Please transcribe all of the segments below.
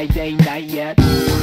Friday night yet.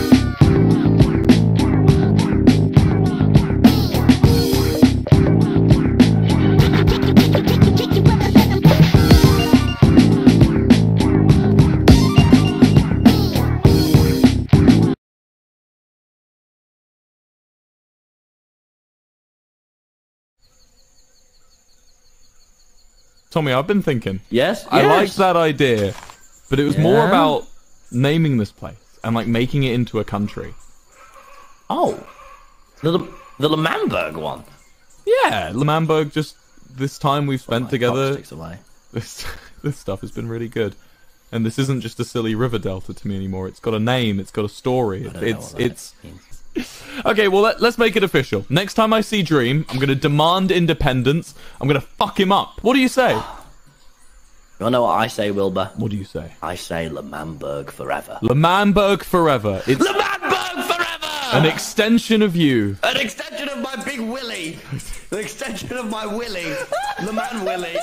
Tommy, I've been thinking. Yes? I liked that idea, but it was more about naming this place and like making it into a country. Oh, the L'Manberg one. Yeah, L'Manberg. Just this time we've spent together. Away. This stuff has been really good, and this isn't just a silly river delta to me anymore. It's got a name. It's got a story. It's. Okay, well let's make it official. Next time I see Dream, I'm gonna demand independence. I'm gonna fuck him up. What do you say? You wanna know what I say, Wilbur? What do you say? I say L'Manberg forever. L'Manberg forever. It's L'Manberg forever! an extension of you. An extension of my big willy. An extension of my willy. The man willy.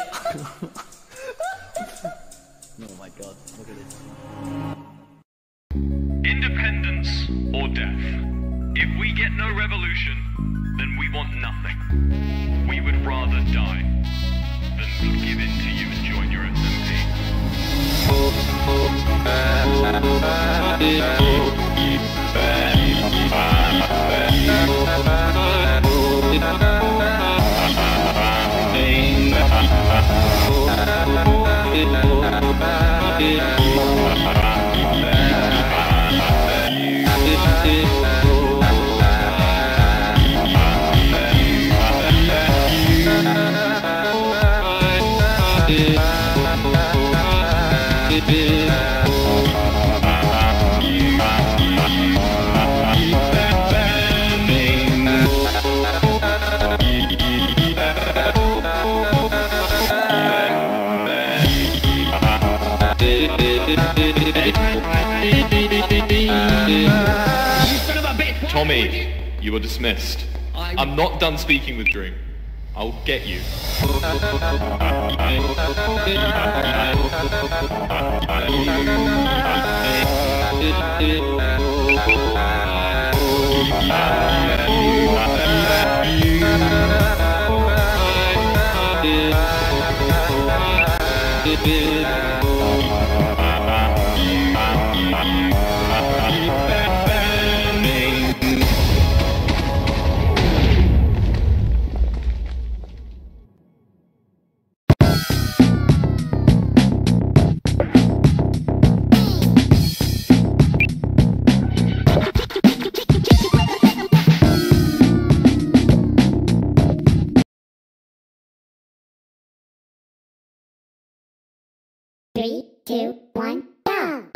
Oh my god, look at this. Independence or death. If we get no revolution, then we want nothing. We would rather die than give in to you and join your Tommy, you are dismissed. I'm not done speaking with Dream. I'll get you. Three, two, one, go!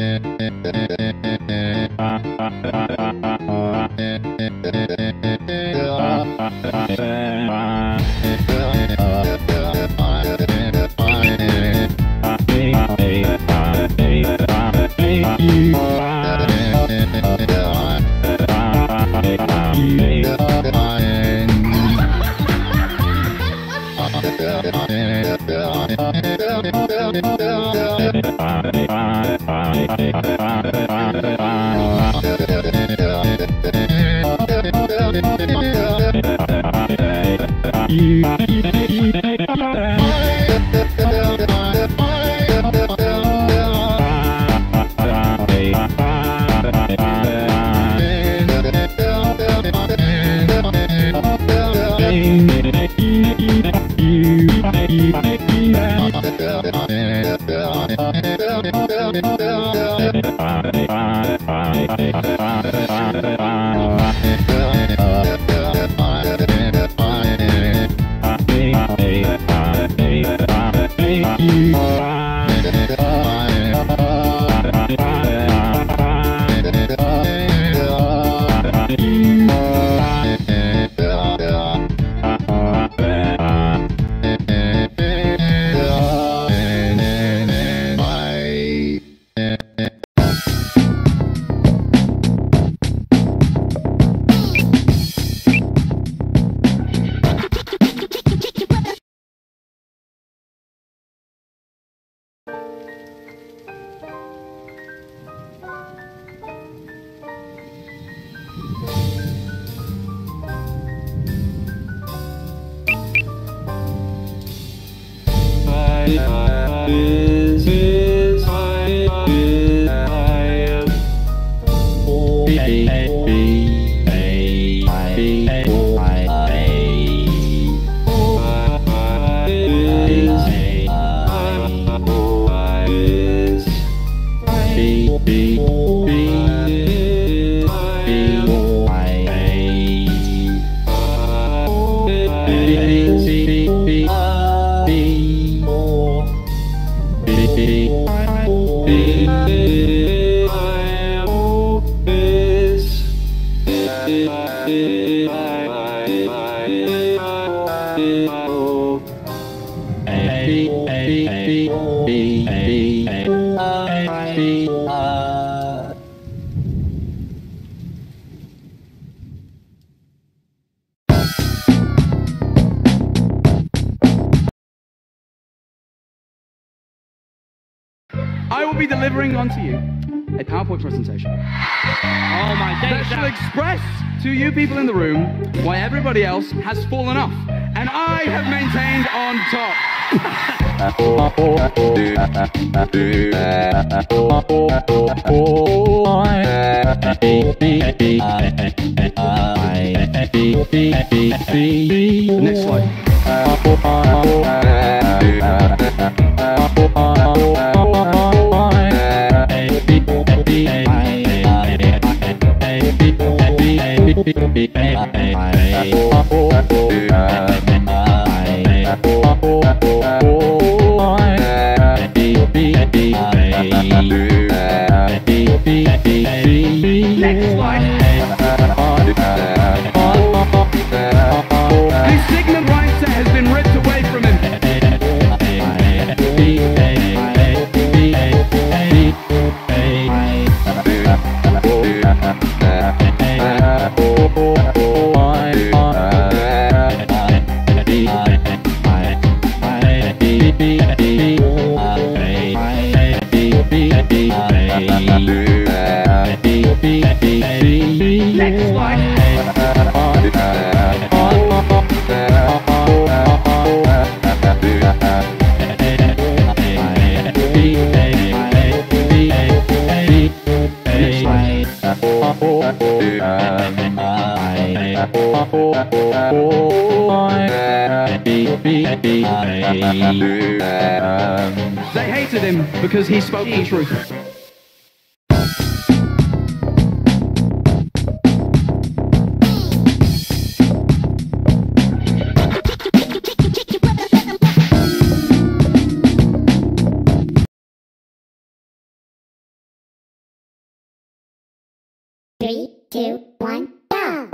I will be delivering onto you a PowerPoint presentation. Oh my days. That shall express to you people in the room why everybody else has fallen off. And I have maintained on top. Next slide. His signet right set has been ripped away from him. Next slide. They hated him because he spoke the truth. Three, two, one, go!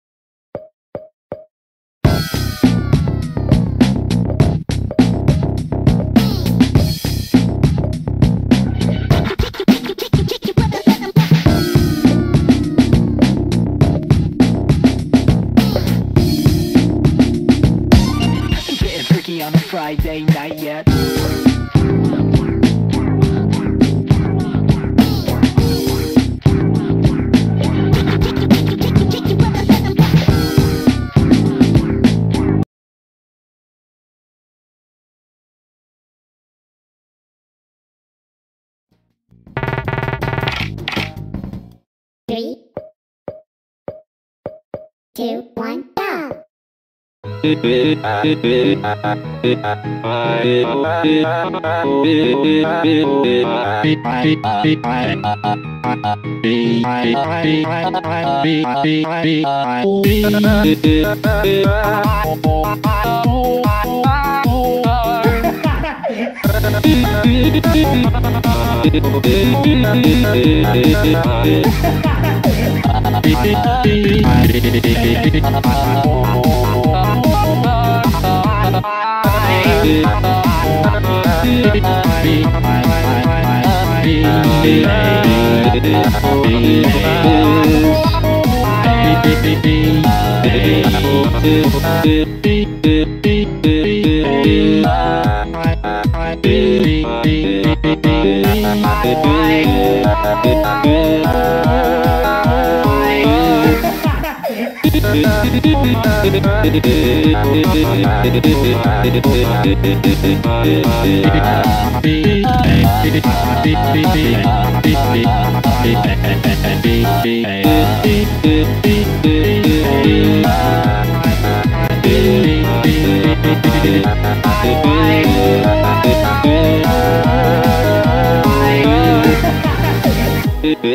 Getting freaky on a Friday night yet. Three, two, one, go!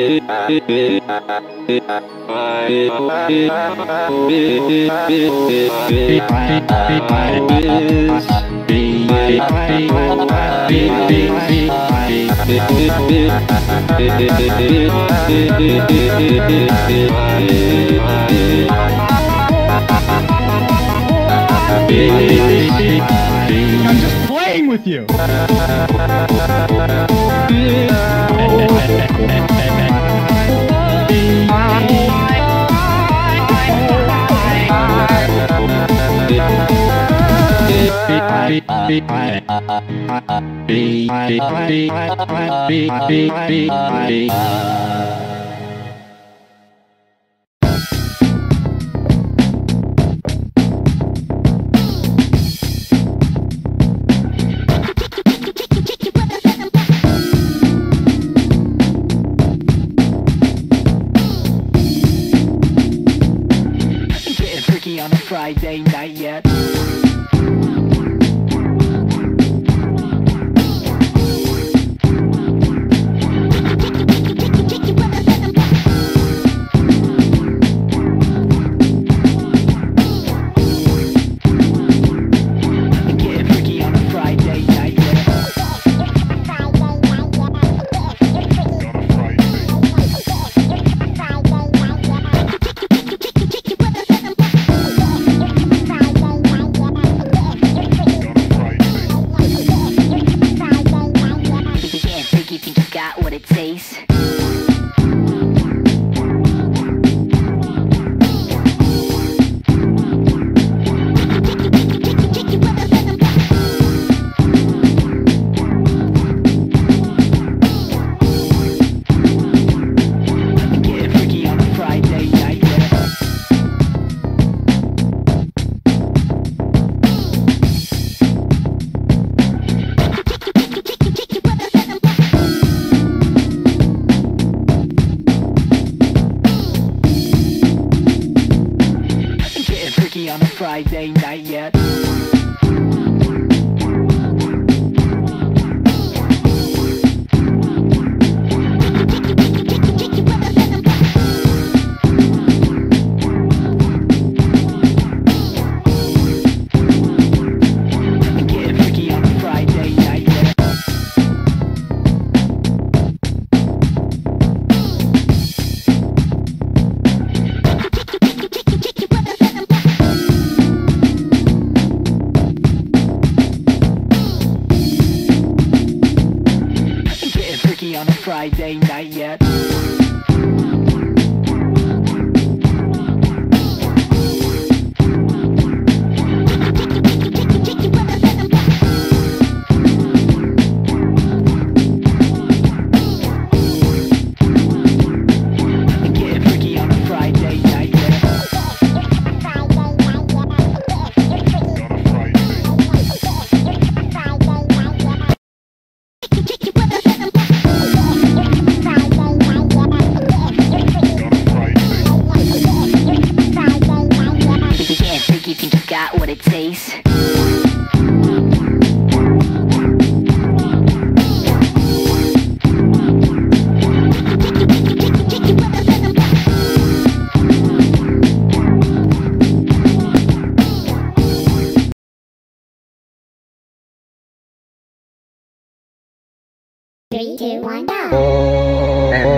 I'm just playing with you. Getting freaky on a Friday night yet. Getting freaky on a Friday night yet. Getting freaky, think you got what it takes. Getting freaky on a Friday night yet. Getting freaky on a Friday night yet. Getting freaky on a Friday night yet. Getting freaky on a Friday night yet. Getting freaky on a Friday night yet. Getting freaky, think you got what it takes. Three, two, one, go.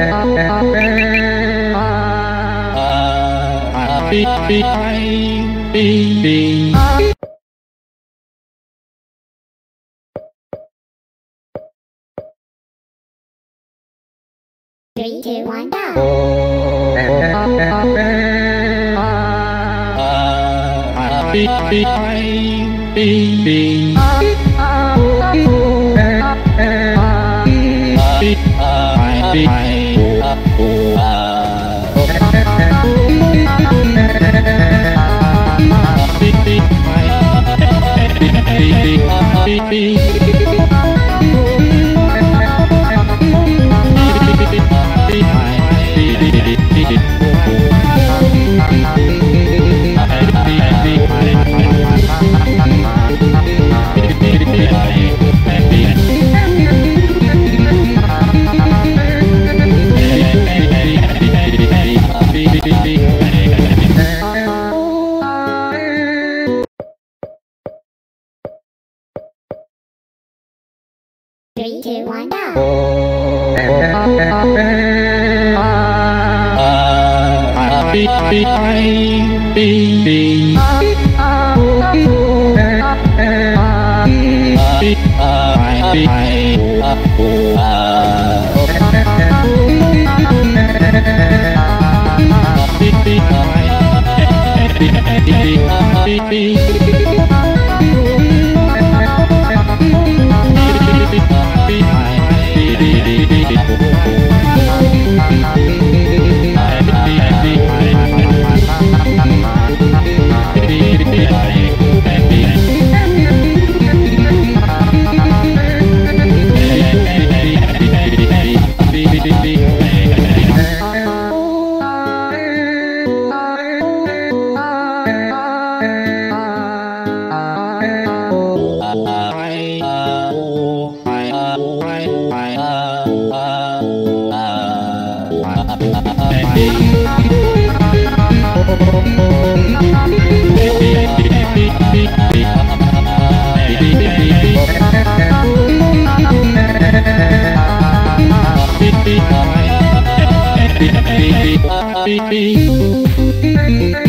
Three, two, one, go. Hey, 3, 2, 1, Beep, beep.